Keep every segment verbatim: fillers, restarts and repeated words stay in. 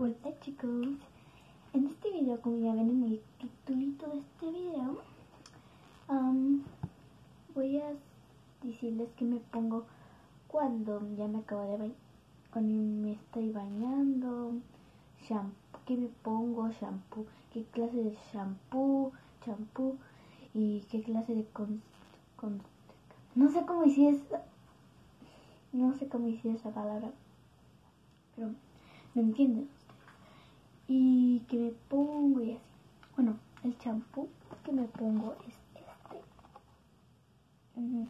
Hola chicos, en este video, como ya ven en el titulito de este video, um, voy a decirles que me pongo cuando ya me acabo de bañar, cuando me estoy bañando, shampoo, que me pongo shampoo, qué clase de shampoo, shampoo y qué clase de con, con no sé cómo decir esa, no sé cómo decir esa palabra, pero ¿me entienden? Y que me pongo y así. Bueno, el champú que me pongo es este. Uh-huh.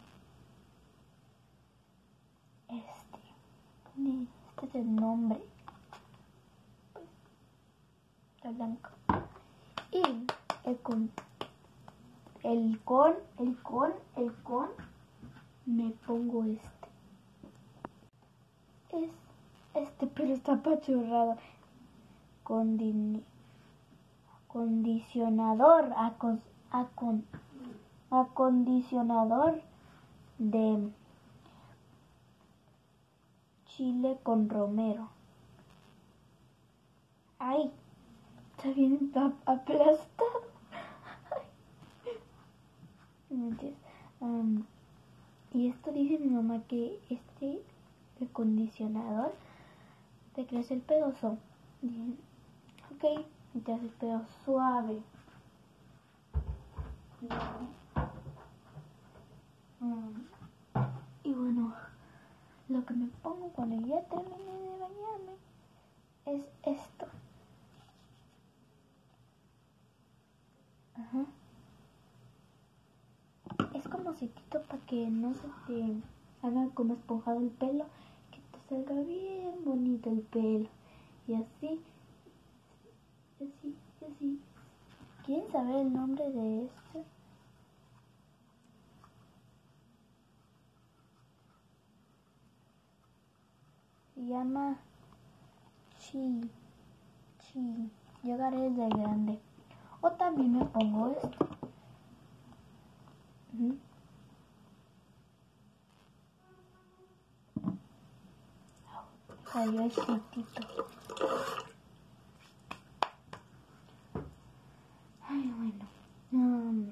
Este. Este es el nombre. Está blanco. Y el con, el con, el con, el con, me pongo este. Es este, pero está apachurrado. Condini Condicionador, acon, acon, acondicionador de chile con romero. Ay, está bien aplastado. um, y esto dice mi mamá que este acondicionador te crece el pedoso. Ok, te hace el pelo suave. Mm. Y bueno, lo que me pongo cuando ya terminé de bañarme es esto. Ajá. Es como sequito para que no se te haga como esponjado el pelo, que te salga bien bonito el pelo. Y así, y así, y así. ¿Quieren saber el nombre de esto? Se llama Chi. Chi. Llegaré desde grande. O también me pongo esto. Uh-huh. Salió el chiquitito. Ay, bueno. Um,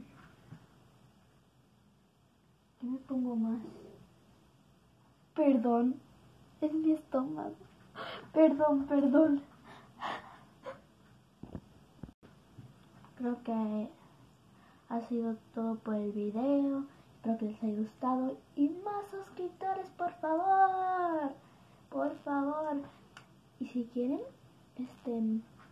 ¿Qué me pongo más? Perdón. Es mi estómago. Perdón, perdón. Creo que ha sido todo por el video. Espero que les haya gustado. Y más suscriptores, por favor. Por favor. Y si quieren, este...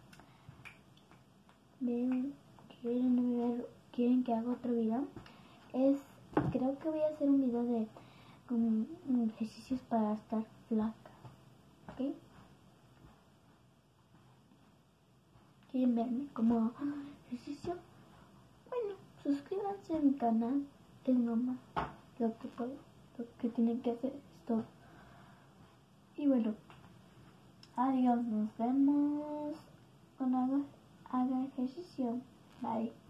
ven, quieren ver, quieren que haga otro video. Es, creo que voy a hacer un video de um, ejercicios para estar flaca. ¿Ok? ¿Quieren verme como ejercicio? Bueno, suscríbanse a mi canal. Es nomás lo que puedo, lo que tienen que hacer es todo. Y bueno, adiós, nos vemos cuando haga, haga ejercicio. Bye.